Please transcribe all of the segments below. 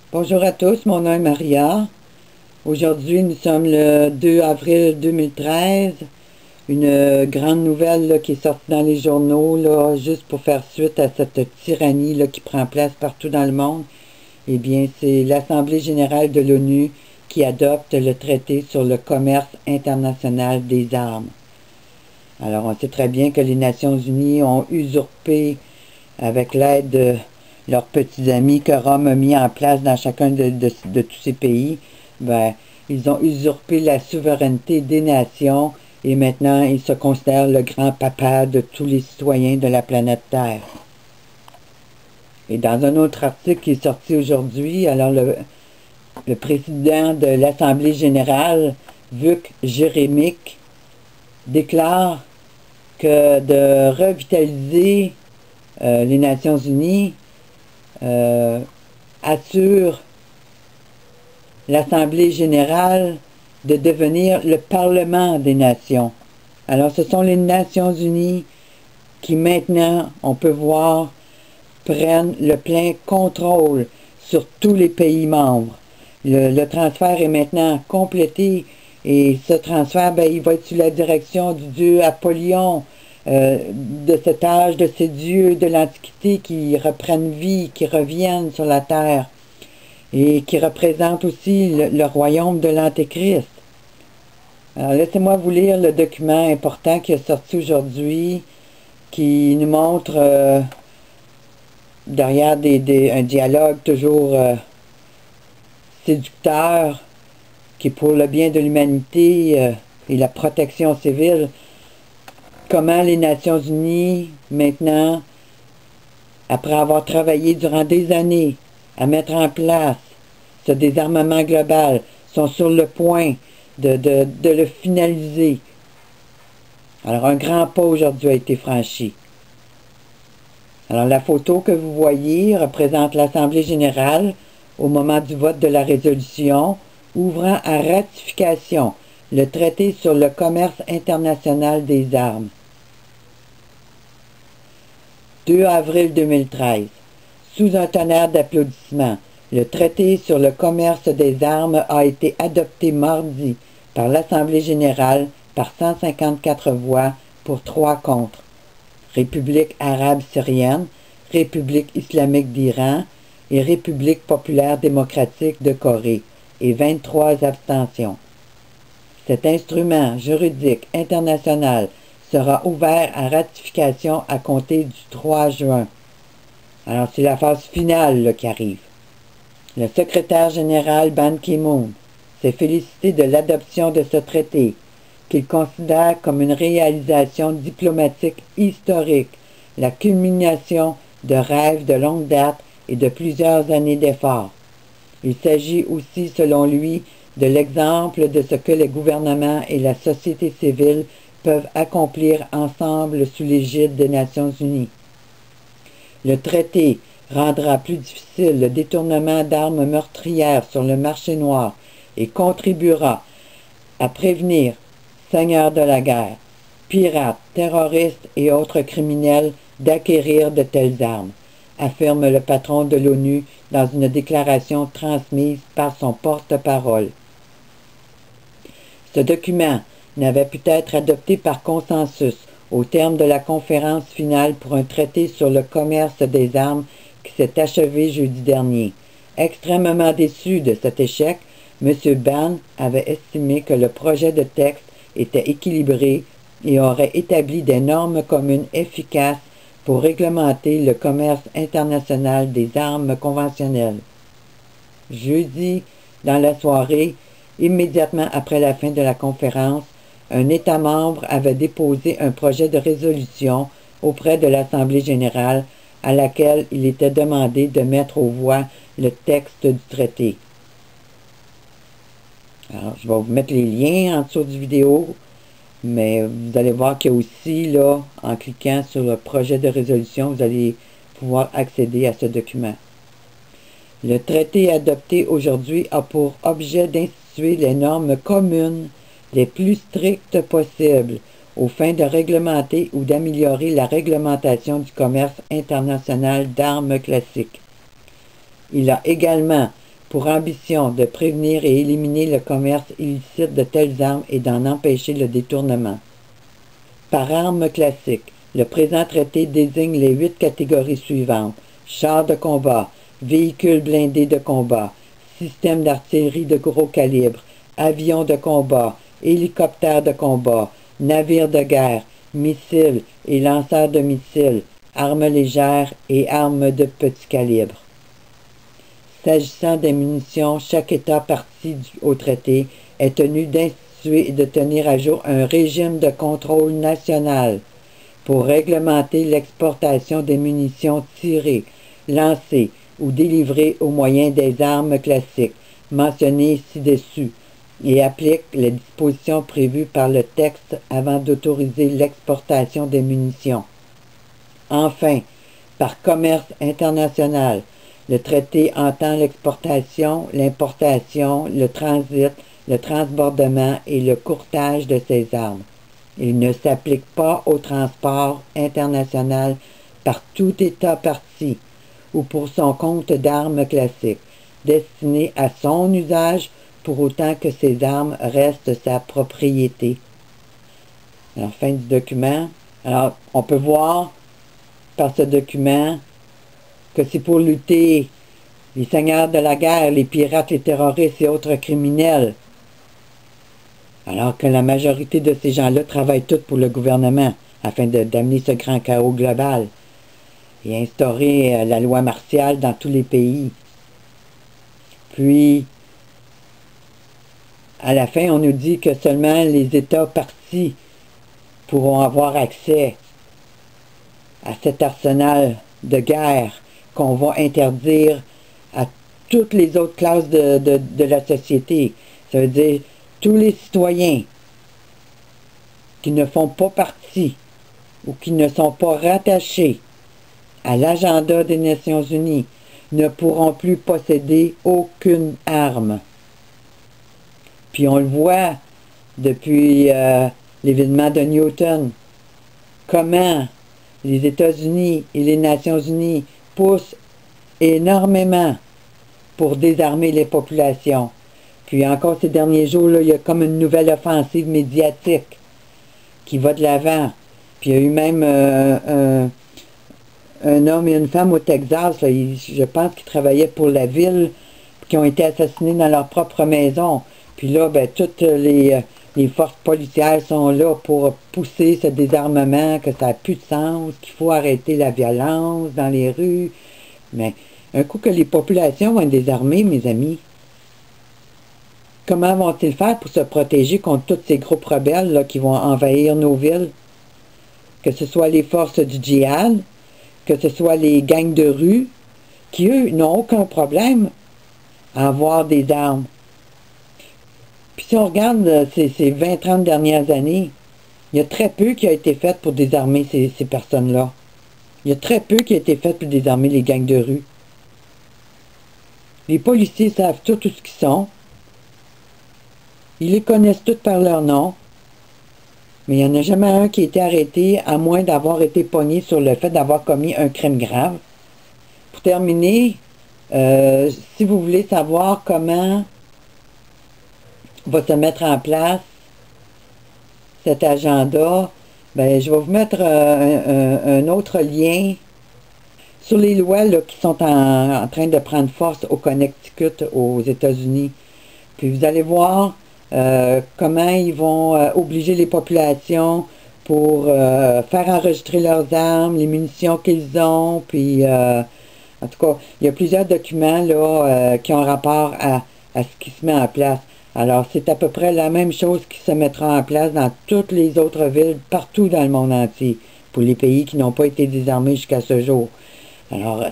Bonjour à tous, mon nom est Maria. Aujourd'hui, nous sommes le 2 avril 2013. Une grande nouvelle là, qui est sortie dans les journaux, là, juste pour faire suite à cette tyrannie là, qui prend place partout dans le monde. Eh bien, c'est l'Assemblée générale de l'ONU qui adopte le traité sur le commerce international des armes. Alors, on sait très bien que les Nations unies ont usurpé, avec l'aide de leurs petits amis que Rome a mis en place dans chacun de tous ces pays, ils ont usurpé la souveraineté des nations et maintenant ils se considèrent le grand papa de tous les citoyens de la planète Terre. Et dans un autre article qui est sorti aujourd'hui, alors le président de l'Assemblée générale, Vuk Jeremic, déclare que de revitaliser les Nations unies assure l'Assemblée générale de devenir le Parlement des nations. Alors ce sont les Nations unies qui maintenant, on peut voir, prennent le plein contrôle sur tous les pays membres. Le transfert est maintenant complété et ce transfert, il va être sous la direction du dieu Apollyon, de cet âge de ces dieux de l'Antiquité qui reprennent vie, qui reviennent sur la terre et qui représentent aussi le royaume de l'Antéchrist. Alors laissez-moi vous lire le document important qui est sorti aujourd'hui, qui nous montre derrière un dialogue toujours séducteur, qui est pour le bien de l'humanité et la protection civile, comment les Nations unies, maintenant, après avoir travaillé durant des années à mettre en place ce désarmement global, sont sur le point de le finaliser. Alors, un grand pas aujourd'hui a été franchi. Alors, la photo que vous voyez représente l'Assemblée générale au moment du vote de la résolution ouvrant à ratification le traité sur le commerce international des armes. 2 avril 2013. Sous un tonnerre d'applaudissements, le traité sur le commerce des armes a été adopté mardi par l'Assemblée générale par 154 voix pour 3 contre. République arabe syrienne, République islamique d'Iran et République populaire démocratique de Corée, et 23 abstentions. Cet instrument juridique international sera ouvert à ratification à compter du 3 juin. Alors, c'est la phase finale là, qui arrive. Le secrétaire général Ban Ki-moon s'est félicité de l'adoption de ce traité, qu'il considère comme une réalisation diplomatique historique, la culmination de rêves de longue date et de plusieurs années d'efforts. Il s'agit aussi, selon lui, de l'exemple de ce que les gouvernements et la société civile peuvent accomplir ensemble sous l'égide des Nations unies. Le traité rendra plus difficile le détournement d'armes meurtrières sur le marché noir et contribuera à prévenir seigneurs de la guerre, pirates, terroristes et autres criminels d'acquérir de telles armes, affirme le patron de l'ONU dans une déclaration transmise par son porte-parole. Ce document n'avait pu être adopté par consensus au terme de la conférence finale pour un traité sur le commerce des armes qui s'est achevé jeudi dernier. Extrêmement déçu de cet échec, M. Ban avait estimé que le projet de texte était équilibré et aurait établi des normes communes efficaces pour réglementer le commerce international des armes conventionnelles. Jeudi, dans la soirée, immédiatement après la fin de la conférence, un État membre avait déposé un projet de résolution auprès de l'Assemblée générale à laquelle il était demandé de mettre aux voix le texte du traité. Alors, je vais vous mettre les liens en dessous du vidéo, mais vous allez voir qu'il y a aussi, là, en cliquant sur le projet de résolution, vous allez pouvoir accéder à ce document. Le traité adopté aujourd'hui a pour objet d'instituer les normes communes les plus strictes possibles aux fins de réglementer ou d'améliorer la réglementation du commerce international d'armes classiques. Il a également pour ambition de prévenir et éliminer le commerce illicite de telles armes et d'en empêcher le détournement. Par armes classiques, le présent traité désigne les 8 catégories suivantes: chars de combat, véhicules blindés de combat, systèmes d'artillerie de gros calibre, avions de combat, hélicoptères de combat, navires de guerre, missiles et lanceurs de missiles, armes légères et armes de petit calibre. S'agissant des munitions, chaque État partie au traité est tenu d'instituer et de tenir à jour un régime de contrôle national pour réglementer l'exportation des munitions tirées, lancées ou délivrées au moyen des armes classiques mentionnées ci-dessus et applique les dispositions prévues par le texte avant d'autoriser l'exportation des munitions. Enfin, par commerce international, le traité entend l'exportation, l'importation, le transit, le transbordement et le courtage de ces armes. Il ne s'applique pas au transport international par tout État parti ou pour son compte d'armes classiques, destinées à son usage pour autant que ces armes restent sa propriété. Alors, fin du document. Alors, on peut voir par ce document que c'est pour lutter les seigneurs de la guerre, les pirates, les terroristes et autres criminels. Alors que la majorité de ces gens-là travaillent tous pour le gouvernement afin d'amener ce grand chaos global et instaurer la loi martiale dans tous les pays. Puis, à la fin, on nous dit que seulement les États partis pourront avoir accès à cet arsenal de guerre qu'on va interdire à toutes les autres classes de la société. Ça veut dire tous les citoyens qui ne font pas partie ou qui ne sont pas rattachés à l'agenda des Nations Unies ne pourront plus posséder aucune arme. Puis on le voit depuis l'événement de Newton, comment les États-Unis et les Nations Unies poussent énormément pour désarmer les populations. Puis encore ces derniers jours, là, il y a comme une nouvelle offensive médiatique qui va de l'avant. Puis il y a eu même un homme et une femme au Texas, là, je pense qu'ils travaillaient pour la ville, qui ont été assassinés dans leur propre maison. Puis là, ben, toutes les forces policières sont là pour pousser ce désarmement, que ça n'a plus de sens, qu'il faut arrêter la violence dans les rues. Mais un coup que les populations vont être désarmées, mes amis, comment vont-ils faire pour se protéger contre tous ces groupes rebelles là, qui vont envahir nos villes? Que ce soit les forces du djihad, que ce soit les gangs de rue, qui eux n'ont aucun problème à avoir des armes. Puis si on regarde ces 20-30 dernières années, il y a très peu qui a été fait pour désarmer ces personnes-là. Il y a très peu qui a été fait pour désarmer les gangs de rue. Les policiers savent tout ce qu'ils sont. Ils les connaissent tous par leur nom. Mais il n'y en a jamais un qui a été arrêté, à moins d'avoir été pogné sur le fait d'avoir commis un crime grave. Pour terminer, si vous voulez savoir comment va se mettre en place cet agenda, ben, je vais vous mettre un autre lien sur les lois là, qui sont en train de prendre force au Connecticut, aux États-Unis. Puis vous allez voir comment ils vont obliger les populations pour faire enregistrer leurs armes, les munitions qu'ils ont, puis en tout cas, il y a plusieurs documents là, qui ont rapport à ce qui se met en place. Alors, c'est à peu près la même chose qui se mettra en place dans toutes les autres villes, partout dans le monde entier, pour les pays qui n'ont pas été désarmés jusqu'à ce jour. Alors,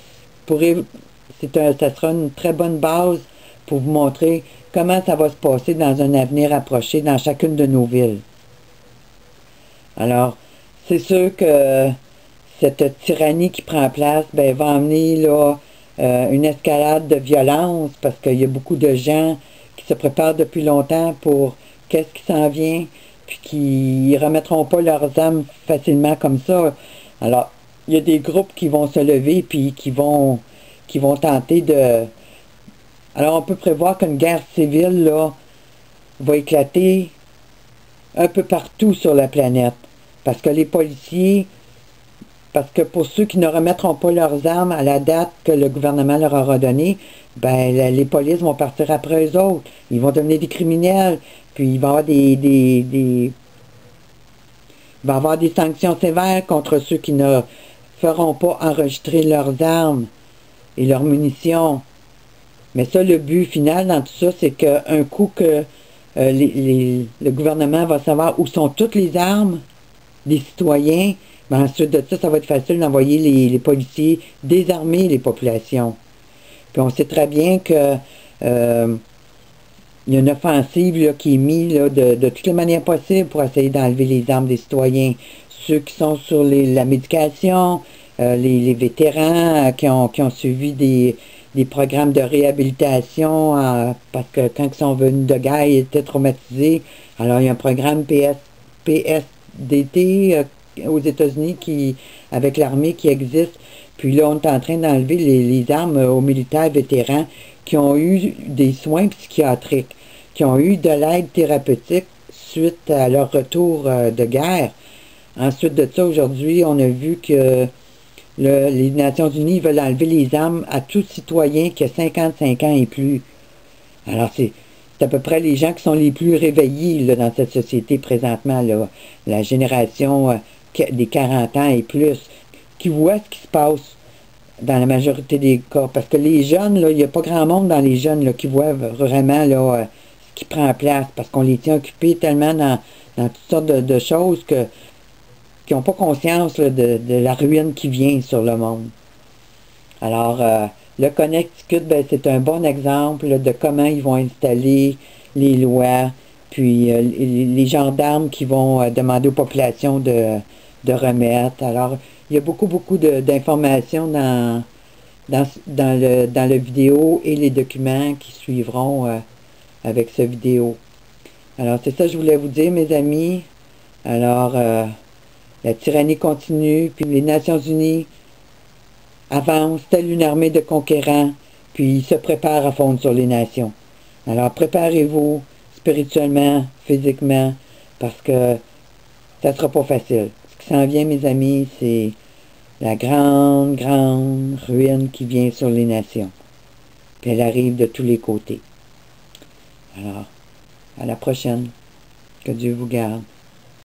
ça sera une très bonne base pour vous montrer comment ça va se passer dans un avenir approché dans chacune de nos villes. Alors, c'est sûr que cette tyrannie qui prend place ben, va amener là, une escalade de violence parce qu'il y a beaucoup de gens qui se préparent depuis longtemps pour qu'est-ce qui s'en vient, puis qui ne remettront pas leurs armes facilement comme ça. Alors, il y a des groupes qui vont se lever puis qui vont tenter Alors on peut prévoir qu'une guerre civile là, va éclater un peu partout sur la planète. Parce que les policiers, parce que pour ceux qui ne remettront pas leurs armes à la date que le gouvernement leur aura donnée, ben les polices vont partir après eux autres. Ils vont devenir des criminels. Puis il va y avoir il va y avoir des sanctions sévères contre ceux qui ne feront pas enregistrer leurs armes et leurs munitions. Mais ça, le but final dans tout ça, c'est qu'un coup que le gouvernement va savoir où sont toutes les armes des citoyens, ben ensuite de ça, ça va être facile d'envoyer les policiers désarmer les populations. Puis on sait très bien que il y a une offensive là, qui est mise là, de toutes les manières possibles pour essayer d'enlever les armes des citoyens. Ceux qui sont sur la médication, les vétérans qui ont suivi des programmes de réhabilitation parce que quand ils sont venus de guerre, ils étaient traumatisés. Alors il y a un programme PSDT aux États-Unis avec l'armée qui existe. Puis là, on est en train d'enlever les armes aux militaires vétérans qui ont eu des soins psychiatriques, qui ont eu de l'aide thérapeutique suite à leur retour de guerre. Ensuite de ça, aujourd'hui, on a vu que les Nations Unies veulent enlever les armes à tout citoyen qui a 55 ans et plus. Alors, c'est à peu près les gens qui sont les plus réveillés là, dans cette société présentement, là, la génération des 40 ans et plus, qui voient ce qui se passe dans la majorité des cas. Parce que les jeunes, là, il n'y a pas grand monde dans les jeunes là, qui voient vraiment là, ce qui prend place, parce qu'on les tient occupés tellement dans toutes sortes de choses qui n'ont pas conscience là, de la ruine qui vient sur le monde. Alors, le Connecticut, ben, c'est un bon exemple là, de comment ils vont installer les lois, puis les gendarmes qui vont demander aux populations de remettre. Alors, il y a beaucoup d'informations dans le vidéo et les documents qui suivront avec ce vidéo. Alors, c'est ça que je voulais vous dire, mes amis. Alors, la tyrannie continue, puis les Nations Unies avancent telle une armée de conquérants, puis ils se préparent à fondre sur les nations. Alors, préparez-vous spirituellement, physiquement, parce que ça ne sera pas facile. Ce qui s'en vient, mes amis, c'est la grande ruine qui vient sur les nations. Puis elle arrive de tous les côtés. Alors, à la prochaine. Que Dieu vous garde.